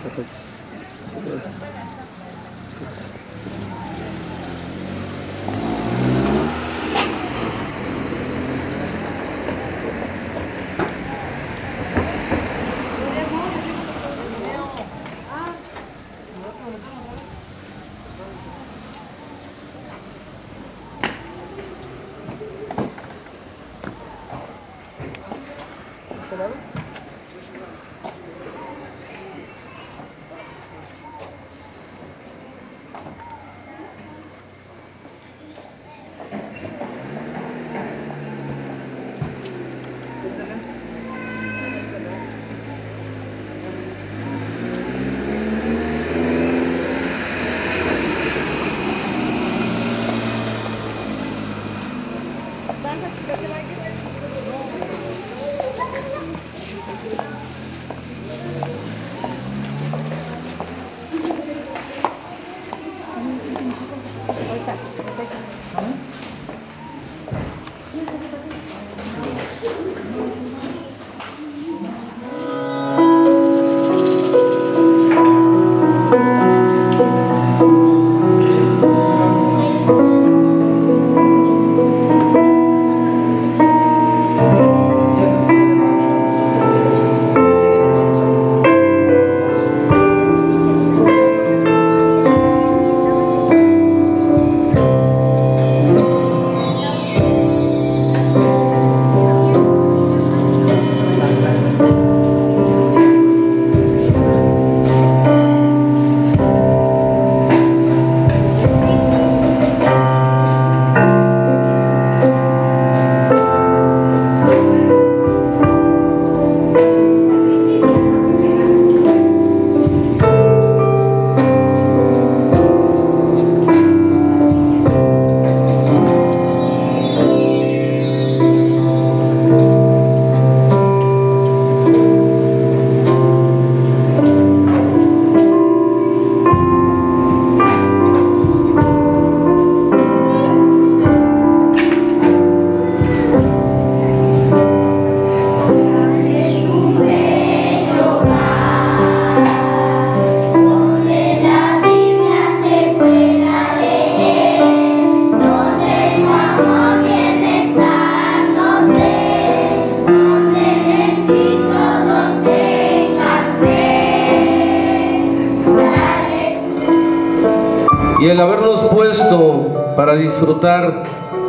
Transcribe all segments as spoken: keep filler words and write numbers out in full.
Y el habernos puesto para disfrutar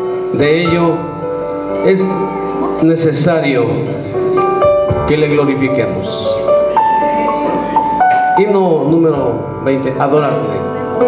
de ello, es necesario que le glorifiquemos. Himno número veinte, adorarle.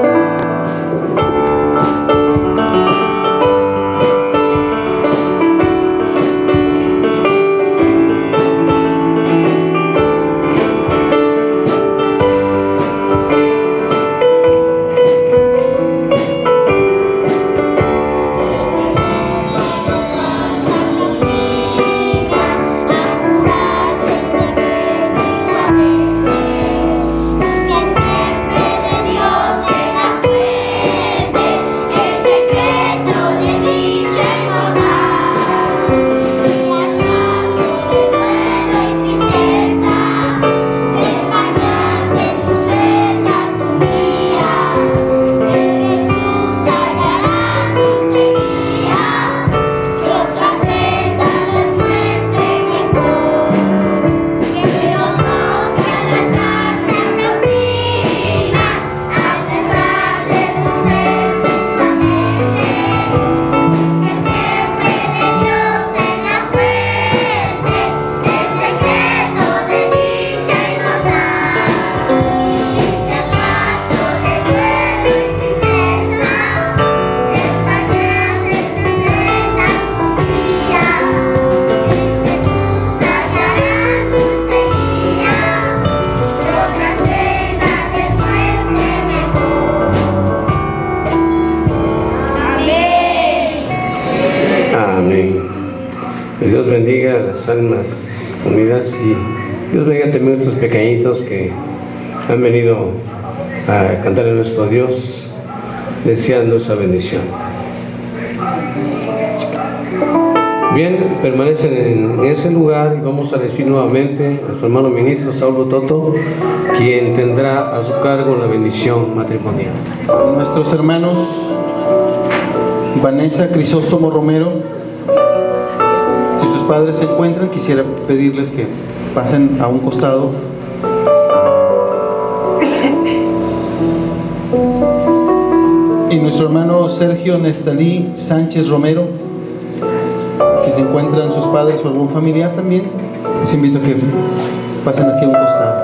Dios bendiga a las almas unidas y Dios bendiga también a estos pequeñitos que han venido a cantar a nuestro Dios deseando esa bendición. Bien, permanecen en ese lugar y vamos a decir nuevamente a su hermano ministro Saulo Toto, quien tendrá a su cargo la bendición matrimonial. Nuestros hermanos Vanessa Crisóstomo Romero, si sus padres se encuentran, quisiera pedirles que pasen a un costado. Y nuestro hermano Sergio Neftalí Sánchez Romero, si se encuentran sus padres o algún familiar también, les invito a que pasen aquí a un costado.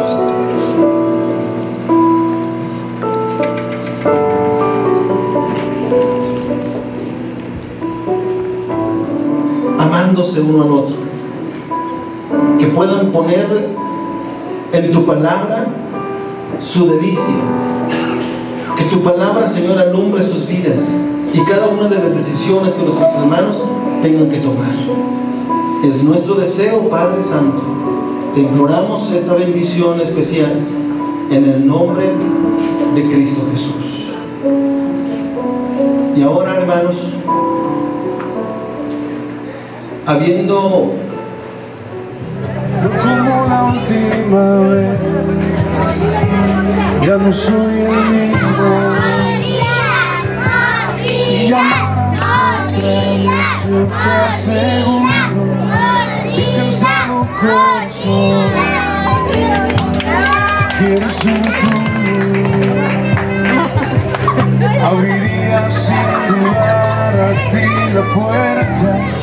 Amándose uno al otro, que puedan poner en tu palabra su delicia, que tu palabra, Señor, alumbre sus vidas y cada una de las decisiones que nuestros hermanos tengan que tomar. Es nuestro deseo, Padre Santo. Te imploramos esta bendición especial en el nombre de Cristo Jesús. Y ahora, hermanos, habiendo como la última vez, ya no soy el mismo. Si llamaras otra vez, yo te aseguro, mi cansado corazón quiere ser tuyo. Abriría sin dudar a ti la puerta